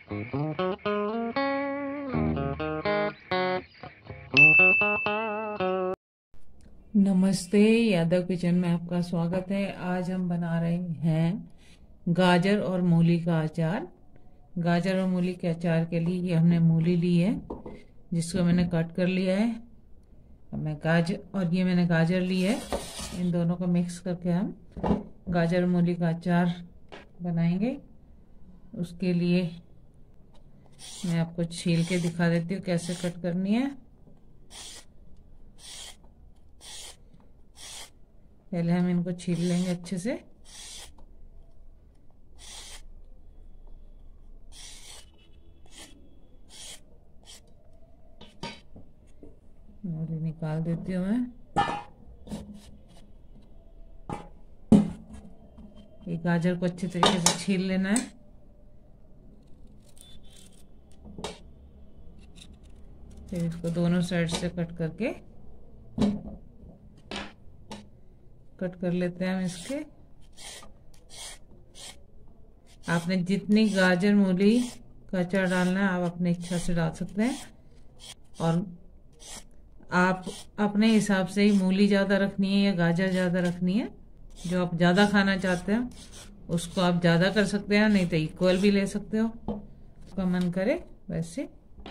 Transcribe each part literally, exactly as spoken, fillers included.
नमस्ते, यादव किचन में आपका स्वागत है। आज हम बना रहे हैं गाजर और मूली का अचार। गाजर और मूली के अचार के लिए ये हमने मूली ली है, जिसको मैंने कट कर लिया है। मैं गाजर और ये मैंने गाजर ली है। इन दोनों को मिक्स करके हम गाजर और मूली का अचार बनाएंगे। उसके लिए मैं आपको छील के दिखा देती हूँ कैसे कट करनी है। पहले हम इनको छील लेंगे अच्छे से। मूली निकाल देती हूँ मैं। ये गाजर को अच्छे तरीके से छील लेना है। फिर इसको दोनों साइड से कट करके कट कर लेते हैं हम इसके। आपने जितनी गाजर मूली का अचार डालना है आप अपनी इच्छा से डाल सकते हैं, और आप अपने हिसाब से ही मूली ज़्यादा रखनी है या गाजर ज़्यादा रखनी है। जो आप ज़्यादा खाना चाहते हैं उसको आप ज़्यादा कर सकते हैं, नहीं तो इक्वल भी ले सकते हो, आपका मन करे वैसे।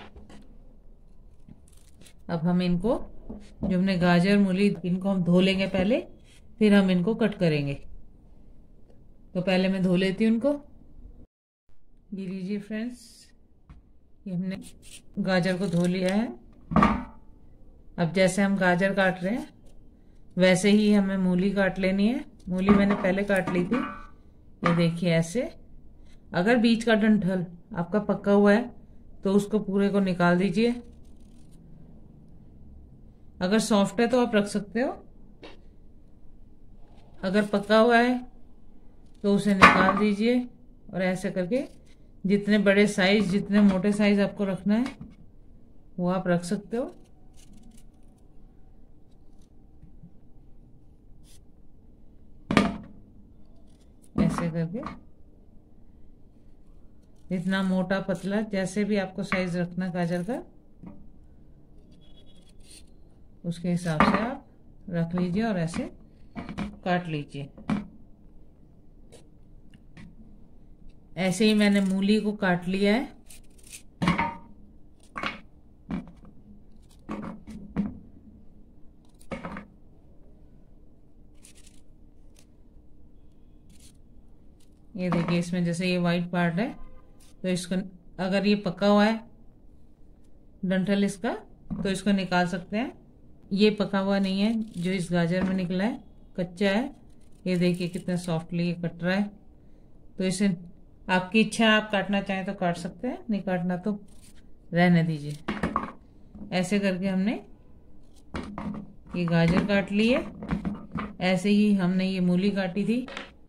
अब हम इनको, जो हमने गाजर मूली, इनको हम धो लेंगे पहले, फिर हम इनको कट करेंगे। तो पहले मैं धो लेती हूँ इनको। ये लीजिए फ्रेंड्स, ये हमने गाजर को धो लिया है। अब जैसे हम गाजर काट रहे हैं वैसे ही हमें मूली काट लेनी है। मूली मैंने पहले काट ली थी, ये देखिए ऐसे। अगर बीच का डंठल आपका पका हुआ है तो उसको पूरे को निकाल दीजिए। अगर सॉफ्ट है तो आप रख सकते हो, अगर पका हुआ है तो उसे निकाल दीजिए। और ऐसे करके जितने बड़े साइज, जितने मोटे साइज आपको रखना है वो आप रख सकते हो। ऐसे करके इतना मोटा पतला जैसे भी आपको साइज रखना गाजर का, उसके हिसाब से आप रख लीजिए और ऐसे काट लीजिए। ऐसे ही मैंने मूली को काट लिया है। ये देखिए, इसमें जैसे ये वाइट पार्ट है तो इसको, अगर ये पका हुआ है डंठल इसका, तो इसको निकाल सकते हैं। ये पका हुआ नहीं है, जो इस गाजर में निकला है कच्चा है। ये देखिए कितना सॉफ्टली ये कट रहा है। तो इसे आपकी इच्छा, आप काटना चाहें तो काट सकते हैं, नहीं काटना तो रहने दीजिए। ऐसे करके हमने ये गाजर काट ली है। ऐसे ही हमने ये मूली काटी थी,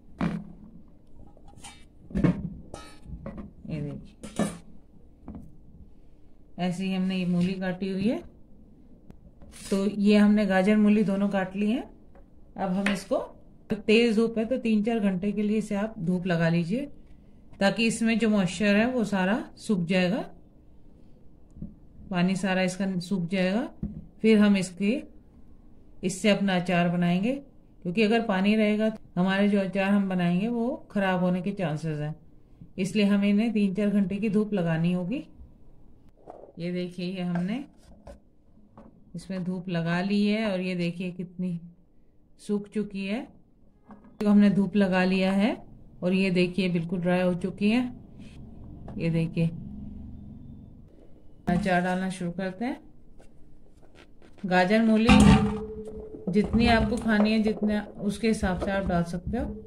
ये देखिए ऐसे ही हमने ये मूली काटी हुई है। तो ये हमने गाजर मूली दोनों काट ली है। अब हम इसको, तेज धूप है तो तीन चार घंटे के लिए इसे आप धूप लगा लीजिए, ताकि इसमें जो मॉइस्चर है वो सारा सूख जाएगा, पानी सारा इसका सूख जाएगा। फिर हम इसके इससे अपना अचार बनाएंगे, क्योंकि अगर पानी रहेगा तो हमारे जो अचार हम बनाएंगे वो खराब होने के चांसेस हैं। इसलिए हमें इन्हें तीन चार घंटे की धूप लगानी होगी। ये देखिए, ये हमने इसमें धूप लगा ली है और ये देखिए कितनी सूख चुकी है। तो हमने धूप लगा लिया है और ये देखिए बिल्कुल ड्राई हो चुकी है। ये देखिए, अचार डालना शुरू करते हैं। गाजर मूली जितनी आपको खानी है, जितने उसके हिसाब से आप डाल सकते हो।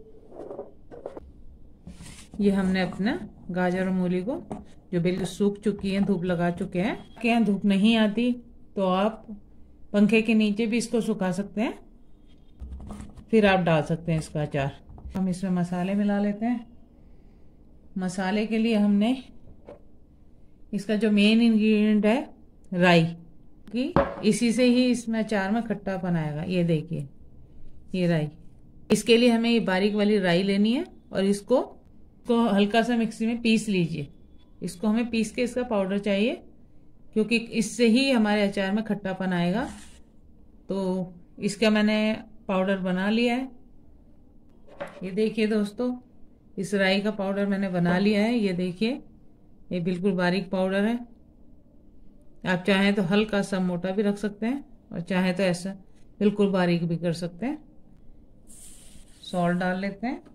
ये हमने अपना गाजर और मूली को, जो बिल्कुल सूख चुकी है, धूप लगा चुके हैं। आपके यहाँ धूप नहीं आती तो आप पंखे के नीचे भी इसको सुखा सकते हैं, फिर आप डाल सकते हैं इसका अचार। हम इसमें मसाले मिला लेते हैं। मसाले के लिए हमने, इसका जो मेन इंग्रेडिएंट है राई, कि इसी से ही इसमें अचार में खट्टापन आएगा। ये देखिए, ये राई, इसके लिए हमें ये बारीक वाली राई लेनी है और इसको को हल्का सा मिक्सी में पीस लीजिए। इसको हमें पीस के इसका पाउडर चाहिए, क्योंकि इससे ही हमारे अचार में खट्टापन आएगा। तो इसका मैंने पाउडर बना लिया है। ये देखिए दोस्तों, इस राई का पाउडर मैंने बना लिया है। ये देखिए, ये बिल्कुल बारीक पाउडर है। आप चाहें तो हल्का सा मोटा भी रख सकते हैं और चाहें तो ऐसा बिल्कुल बारीक भी कर सकते हैं। सॉल्ट डाल लेते हैं।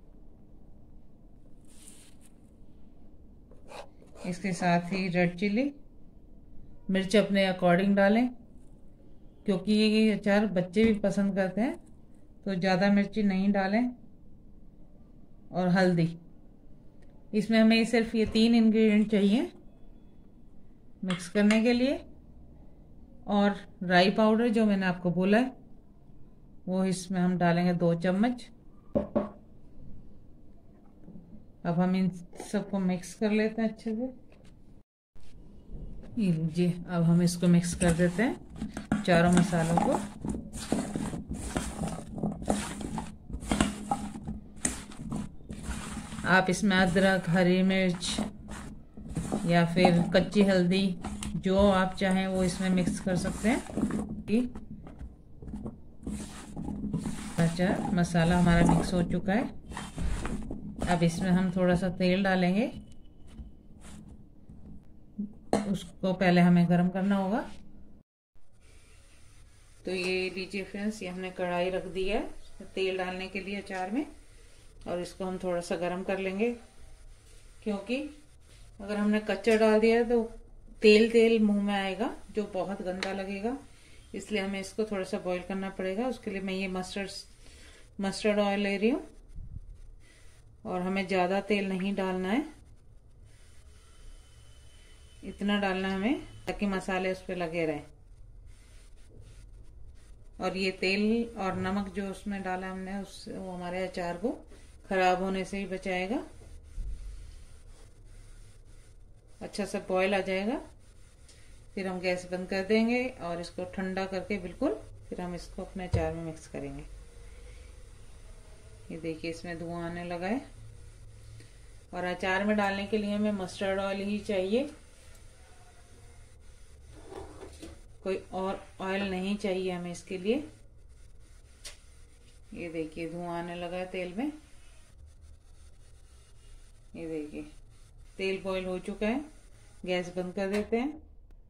इसके साथ ही रेड चिली, मिर्च अपने अकॉर्डिंग डालें, क्योंकि ये अचार बच्चे भी पसंद करते हैं, तो ज़्यादा मिर्ची नहीं डालें। और हल्दी, इसमें हमें सिर्फ ये तीन इंग्रेडिएंट चाहिए मिक्स करने के लिए। और राई पाउडर जो मैंने आपको बोला है वो इसमें हम डालेंगे दो चम्मच। अब हम इन सबको मिक्स कर लेते हैं अच्छे से। ये लीजिए, अब हम इसको मिक्स कर देते हैं चारों मसालों को। आप इसमें अदरक, हरी मिर्च या फिर कच्ची हल्दी, जो आप चाहें वो इसमें मिक्स कर सकते हैं। अचार मसाला हमारा मिक्स हो चुका है। अब इसमें हम थोड़ा सा तेल डालेंगे। उसको पहले हमें गरम करना होगा। तो ये लीजिए फ्रेंड्स, ये हमने कढ़ाई रख दी है तेल डालने के लिए अचार में, और इसको हम थोड़ा सा गरम कर लेंगे, क्योंकि अगर हमने कच्चा डाल दिया तो तेल तेल मुंह में आएगा जो बहुत गंदा लगेगा। इसलिए हमें इसको थोड़ा सा बॉईल करना पड़ेगा। उसके लिए मैं ये मस्टर्ड मस्टर्ड ऑयल ले रही हूँ, और हमें ज़्यादा तेल नहीं डालना है, इतना डालना है हमें ताकि मसाले उस पर लगे रहें। और ये तेल और नमक जो उसमें डाला हमने, उस वो हमारे अचार को खराब होने से ही बचाएगा। अच्छा सा बॉईल आ जाएगा, फिर हम गैस बंद कर देंगे और इसको ठंडा करके बिल्कुल फिर हम इसको अपने अचार में मिक्स करेंगे। ये देखिए, इसमें धुआं आने लगा है। और अचार में डालने के लिए हमें मस्टर्ड ऑयल ही चाहिए, कोई और ऑयल नहीं चाहिए हमें इसके लिए। ये देखिए, धुआं आने लगा है तेल में। ये देखिए, तेल बॉईल हो चुका है। गैस बंद कर देते हैं।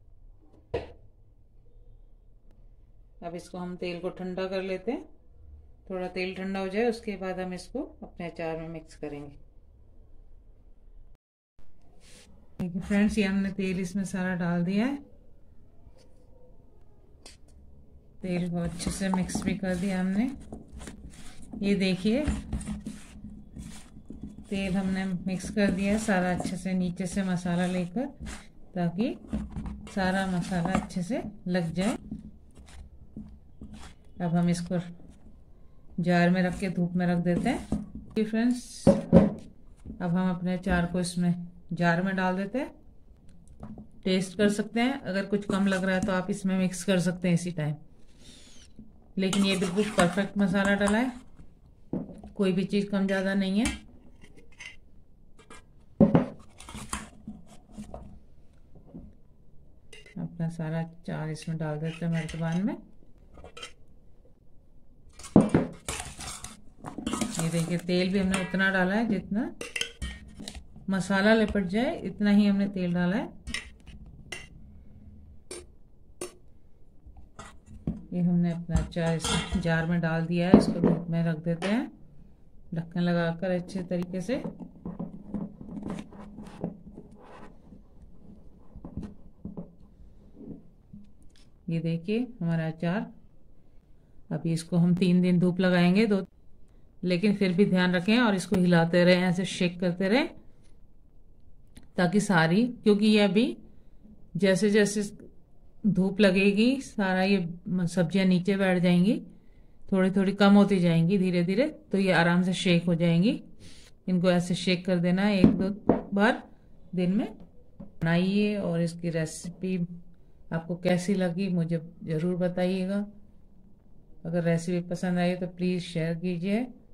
अब इसको हम तेल को ठंडा कर लेते हैं। थोड़ा तेल ठंडा हो जाए, उसके बाद हम इसको अपने अचार में मिक्स करेंगे। देखिए फ्रेंड्स, ये हमने तेल इसमें सारा डाल दिया है। तेल को अच्छे से मिक्स भी कर दिया हमने। ये देखिए, तेल हमने मिक्स कर दिया है सारा अच्छे से, नीचे से मसाला लेकर, ताकि सारा मसाला अच्छे से लग जाए। अब हम इसको जार में रख के धूप में रख देते हैं। फ्रेंड्स, अब हम अपने अचार को इसमें जार में डाल देते हैं। टेस्ट कर सकते हैं, अगर कुछ कम लग रहा है तो आप इसमें मिक्स कर सकते हैं इसी टाइम। लेकिन ये बिल्कुल परफेक्ट मसाला डाला है, कोई भी चीज़ कम ज़्यादा नहीं है। अपना सारा अचार इसमें डाल देते हैं मर्तबान में। ये देखिए, तेल भी हमने उतना डाला है जितना मसाला लिपट जाए, इतना ही हमने तेल डाला है। ये हमने अपना अचार इस जार में डाल दिया है। इसको धूप में रख देते हैं ढक्कन लगाकर अच्छे तरीके से। ये देखिए हमारा अचार। अभी इसको हम तीन दिन धूप लगाएंगे, दो, लेकिन फिर भी ध्यान रखें और इसको हिलाते रहें, ऐसे शेक करते रहें, ताकि सारी, क्योंकि ये अभी जैसे जैसे धूप लगेगी सारा ये सब्जियां नीचे बैठ जाएंगी, थोड़ी थोड़ी कम होती जाएंगी धीरे धीरे, तो ये आराम से शेक हो जाएंगी। इनको ऐसे शेक कर देना है एक दो बार दिन में। बनाइए और इसकी रेसिपी आपको कैसी लगी मुझे ज़रूर बताइएगा। अगर रेसिपी पसंद आई तो प्लीज़ शेयर कीजिए।